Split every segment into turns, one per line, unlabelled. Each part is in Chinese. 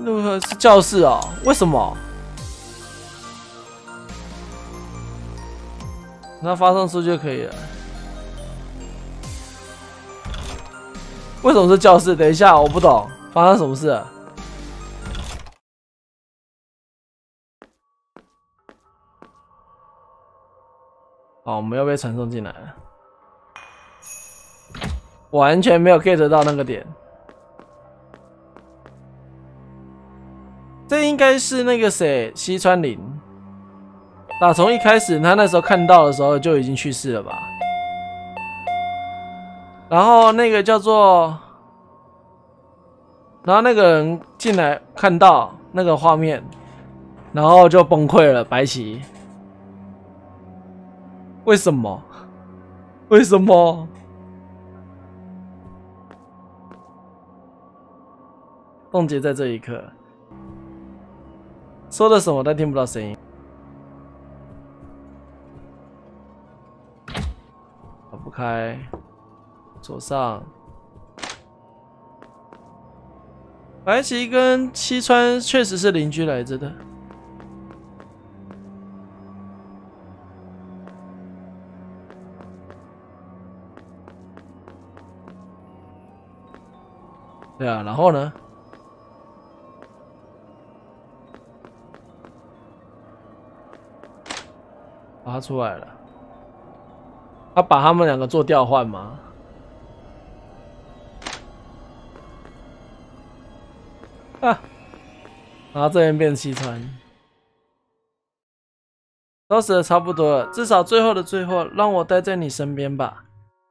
如何是教室哦？为什么？那发送出就可以了。为什么是教室？等一下，我不懂，发生什么事了？好，我们要被传送进来了。完全没有 get 到那个点。这应该是那个谁，西川绫。打从一开始，他那时候看到的时候就已经去世了吧？然后那个叫做，然后那个人进来看到那个画面，然后就崩溃了。白起，为什么？为什么？冻结在这一刻，说了什么但听不到声音。打不开，左上。白起跟西川确实是邻居来着的。对啊，然后呢？他出来了，他把他们两个做调换吗？啊！然后这边变西川，都死的差不多了，至少最后的最后，让我待在你身边吧。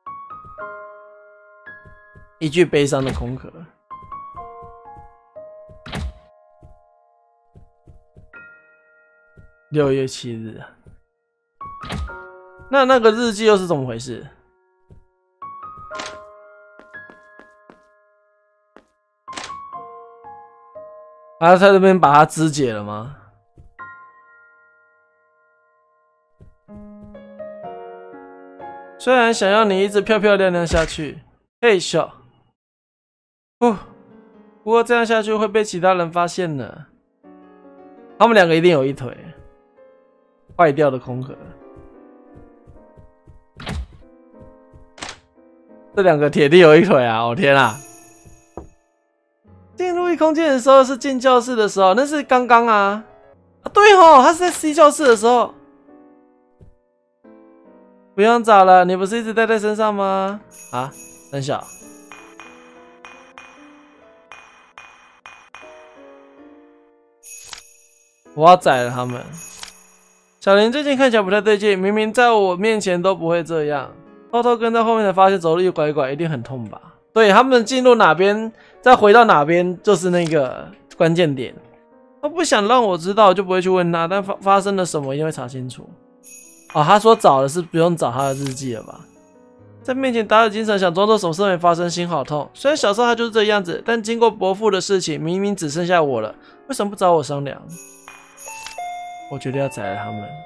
一句悲伤的空壳。6月7日。那个日记又是怎么回事？他在这边把它肢解了吗？虽然想要你一直漂漂亮亮下去，嘿咻，不过这样下去会被其他人发现呢。他们两个一定有一腿坏掉的空壳。这两个铁定有一腿啊！我天啊！进入异空间的时候是进教室的时候，那是刚刚啊！对哦，他是在 C 教室的时候。不用找了，你不是一直带在身上吗？啊，三小。我要宰了他们。小林最近看起来不太对劲，明明在我面前都不会这样。偷偷跟在后面才发现走路一拐一拐，一定很痛吧？对，他们进入哪边，再回到哪边，就是那个关键点。他不想让我知道，就不会去问他，但发生了什么一定会查清楚。哦，他说找的是不用找他的日记了吧？在面前打起精神，想装作什么事没发生，心好痛。虽然小时候他就是这样子，但经过伯父的事情，明明只剩下我了，为什么不找我商量？我决定要宰了他们。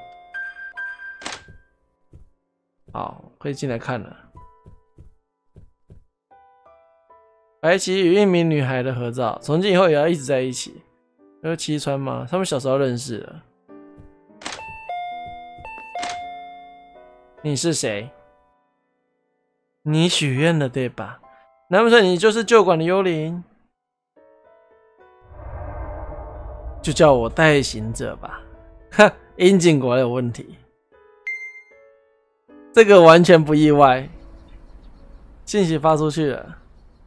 好，可以进来看了。白起与一名女孩的合照，从今以后也要一直在一起。那是七川吗？他们小时候认识的。你是谁？你许愿了对吧？难不成你就是旧馆的幽灵？就叫我代行者吧。哈，樱井果然有问题。这个完全不意外，信息发出去了。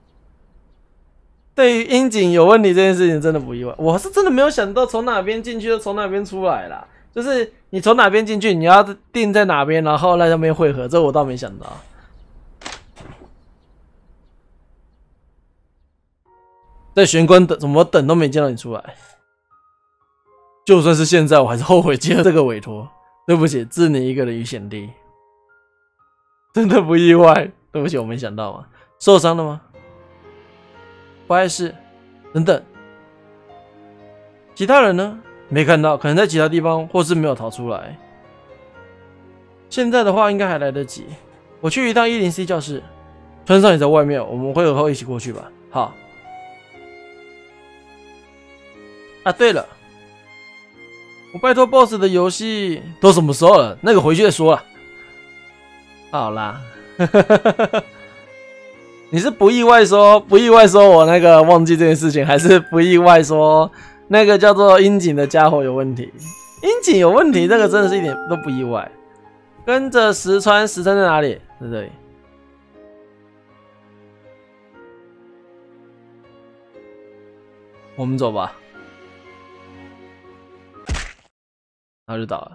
对于樱井有问题这件事情真的不意外，我是真的没有想到从哪边进去就从哪边出来啦。就是你从哪边进去，你要定在哪边，然后在那边汇合，这我倒没想到。在玄关等，怎么等都没见到你出来。就算是现在，我还是后悔接了这个委托。对不起，置你一个人于险地。真的不意外，对不起，我没想到嘛。受伤了吗？不碍事。等等，其他人呢？没看到，可能在其他地方，或是没有逃出来。现在的话，应该还来得及。我去一趟104教室，村上也在外面，我们会以后一起过去吧。好。 啊，对了，我拜托 BOSS 的游戏都什么时候了？那个回去再说了。好啦，你是不意外说我那个忘记这件事情，还是不意外说那个叫做樱井的家伙有问题？樱井有问题，这个真的是一点都不意外。跟着石川在哪里？在这里。我们走吧。然后就倒了。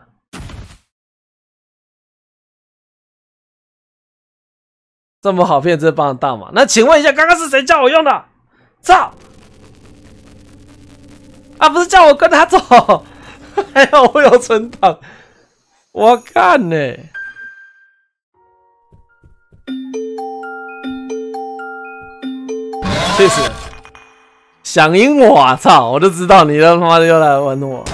这么好骗这帮的大马，那请问一下，刚刚是谁叫我用的？操！啊，不是叫我跟他走，还好我有存档。我看呢、确实，想赢我，操！我就知道你他妈的又来玩我。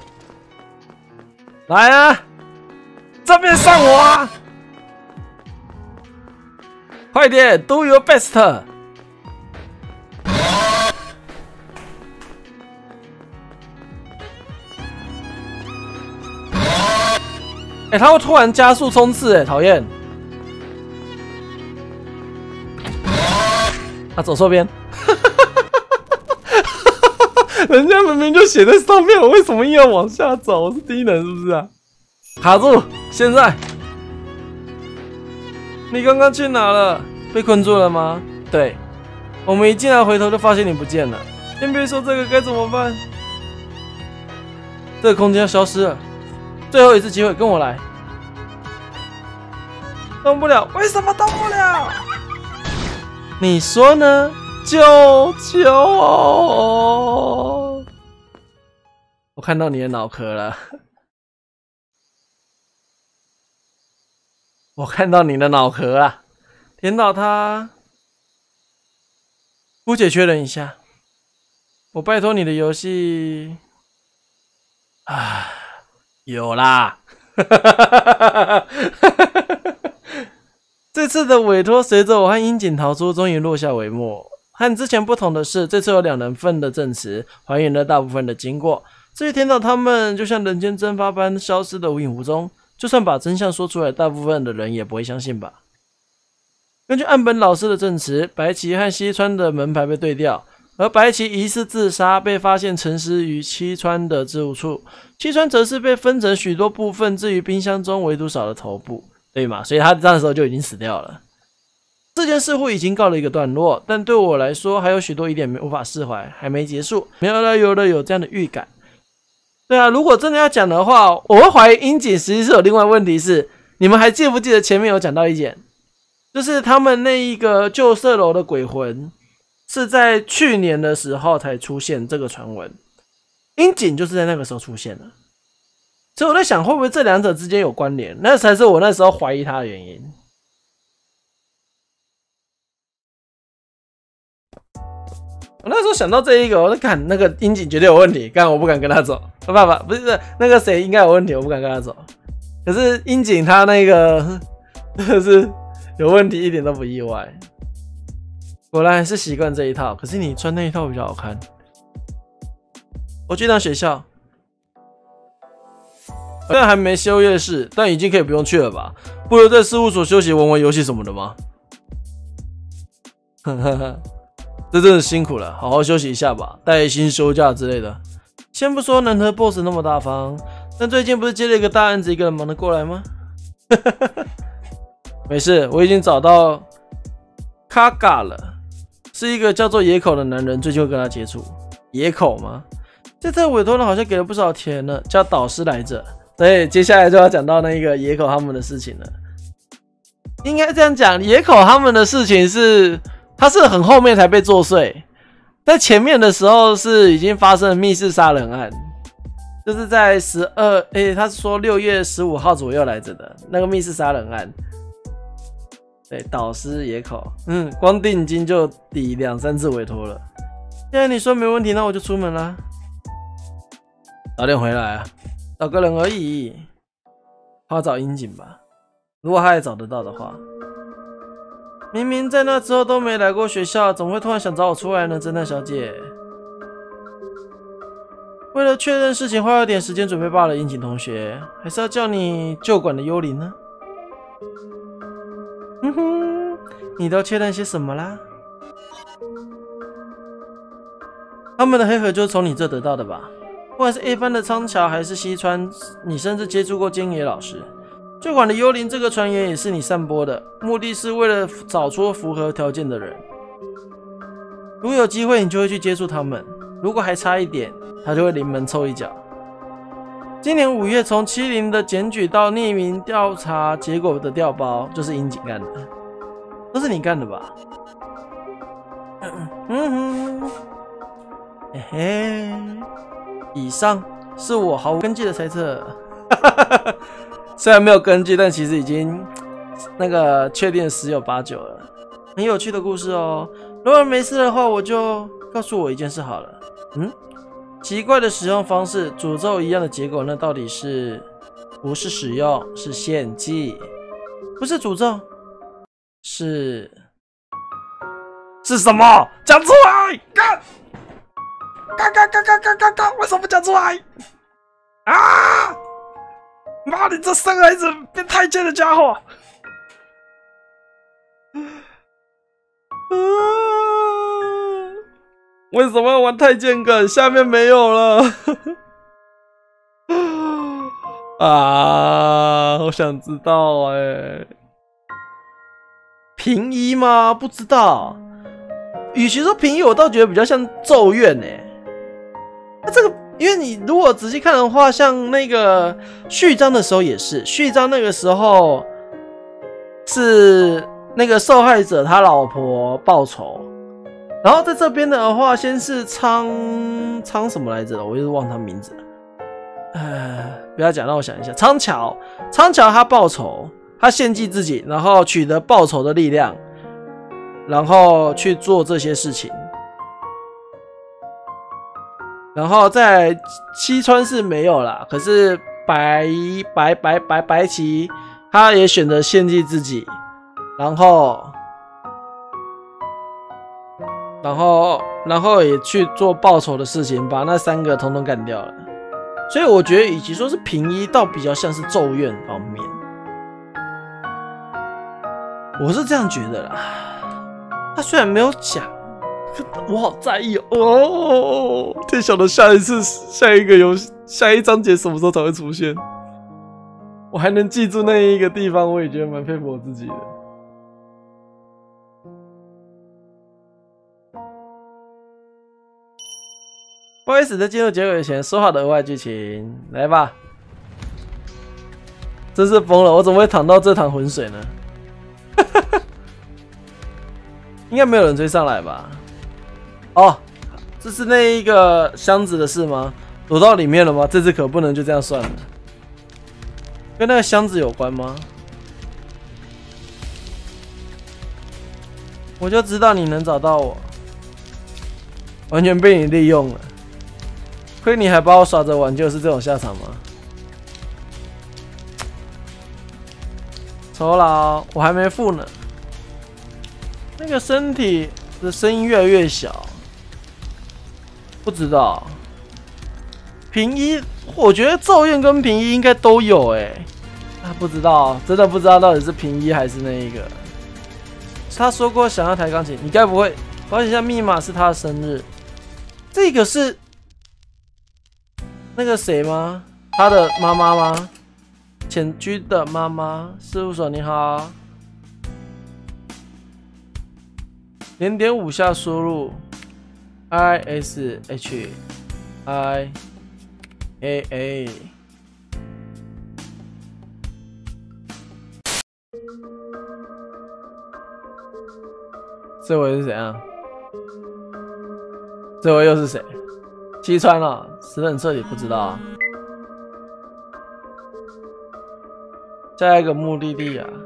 来啊，这边上我啊！快点 ，Do your best！ 他会突然加速冲刺，讨厌！他走错边，人家明明就写在上面，我为什么硬要往下走？我是低能是不是啊？卡住！现在，你刚刚去哪了？被困住了吗？对，我们一进来回头就发现你不见了。先别说这个，该怎么办？这个空间要消失了。最后一次机会，跟我来。动不了，为什么动不了？你说呢？救救我！我看到你的脑壳了，我看到你的脑壳了，填到它。姑且确认一下，我拜托你的游戏。啊，有啦！这次的委托随着我和樱井逃出，终于落下帷幕。和之前不同的是，这次有2人份的证词，还原了大部分的经过。至于天道他们，就像人间蒸发般消失的无影无踪，就算把真相说出来，大部分的人也不会相信吧。根据岸本老师的证词，白崎和西川的门牌被对调。而白崎疑似自杀，被发现沉尸于西川的置物处，西川则是被分成许多部分置于冰箱中，唯独少了头部，对吗？所以他那时候就已经死掉了。这件似乎已经告了一个段落，但对我来说还有许多疑点无法释怀，还没结束。没有了有这样的预感。对啊，如果真的要讲的话，我会怀疑樱井实际是有另外问题是，你们还记不记得前面有讲到一点，就是他们那一个旧社楼的鬼魂。是在去年的时候才出现这个传闻，樱井就是在那个时候出现的，所以我在想会不会这两者之间有关联，那才是我那时候怀疑他的原因。我那时候想到这一个，我就看那个樱井绝对有问题，干我不敢跟他走。不是那个谁应该有问题，我不敢跟他走。可是樱井他那个真的是有问题，一点都不意外。果然还是习惯这一套，可是你穿那一套比较好看。我去趟学校，虽然还没休夜市，但已经可以不用去了吧？不如在事务所休息，玩玩游戏什么的吗？这真的辛苦了，好好休息一下吧，带薪休假之类的。先不说能和 BOSS 那么大方，但最近不是接了一个大案子，一个人忙得过来吗？没事，我已经找到卡嘎了。是一个叫做野口的男人，最近会跟他接触。野口吗？这次委托人好像给了不少钱呢，叫导师来着。对，接下来就要讲到那个野口他们的事情了。应该这样讲，野口他们的事情是，他是很后面才被作祟，在前面的时候是已经发生了密室杀人案，就是在他是说6月15号左右来着的那个密室杀人案。对，导师野口，光定金就抵2、3次委托了。既然你说没问题，那我就出门啦。早点回来啊，找个人而已。好找樱井吧，如果他还找得到的话。明明在那之后都没来过学校，怎么会突然想找我出来呢？侦探小姐， 为了确认事情，花了点时间准备罢了。樱井同学，还是要叫你旧馆的幽灵呢？你都确认些什么啦？他们的黑盒就是从你这得到的吧？不管是 A 班的仓桥还是西川，你甚至接触过菅野老师。旧馆的幽灵这个传言也是你散播的，目的是为了找出符合条件的人。如果有机会，你就会去接触他们；如果还差一点，他就会临门凑一脚。今年5月，从欺凌的检举到匿名调查结果的调包，就是樱井干的，都是你干的吧？嘿嘿，以上是我毫无根据的猜测。虽然没有根据，但其实已经确定10有8九了。很有趣的故事哦。如果没事的话，我就告诉我一件事好了。奇怪的使用方式，诅咒一样的结果，那到底是不是使用？是献祭，不是诅咒，是什么？讲出来！干！为什么不讲出来？啊！妈，你这生孩子变太监的家伙！为什么要玩太监梗？下面没有了。啊，好想知道哎。平一吗？不知道。与其说平一，我倒觉得比较像咒怨哎。那这个，因为你如果仔细看的话，像那个序章的时候也是，序章那个时候是那个受害者他老婆报仇。然后在这边的话，先是仓什么来着？我一直忘他名字了。不要讲，让我想一下。仓桥他报仇，他献祭自己，然后取得报仇的力量，然后去做这些事情。然后在西川是没有啦，可是白旗他也选择献祭自己，然后也去做报仇的事情，把那3个统统干掉了。所以我觉得，与其说是平一，倒比较像是咒怨方面。我是这样觉得啦。他虽然没有讲，我好在意哦。天晓得下一章节什么时候才会出现？我还能记住那一个地方，我也觉得蛮佩服我自己的。不好意思，在进入结尾前说好的额外剧情，来吧！真是疯了，我怎么会淌到这趟浑水呢？应该没有人追上来吧？哦，这是那一个箱子的事吗？躲到里面了吗？这次可不能就这样算了。跟那个箱子有关吗？我就知道你能找到我，完全被你利用了。亏你还把我耍着玩，就是这种下场吗？酬劳我还没付呢。那个身体的声音越来越小，不知道。平一，我觉得咒怨跟平一应该都有不知道，真的不知道到底是平一还是那一个。他说过想要弹钢琴，你该不会保险一下密码是他的生日？这个是那个谁吗？他的妈妈吗？浅居的妈妈，事务所你好。0.5下输入 ISHIAA。这位是怎样？这位又是谁？西川啊，死得很彻底，不知道啊。下一个目的地啊，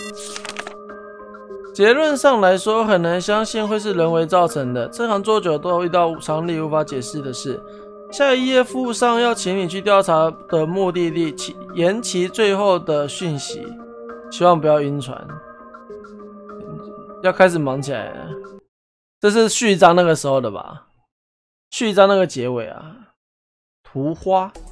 结论上来说，很难相信会是人为造成的。这行做久都遇到常理无法解释的事。下一页附上要请你去调查的目的地，延期最后的讯息，希望不要晕船。要开始忙起来了。这是序章那个时候的吧？序章那个结尾啊， 图花。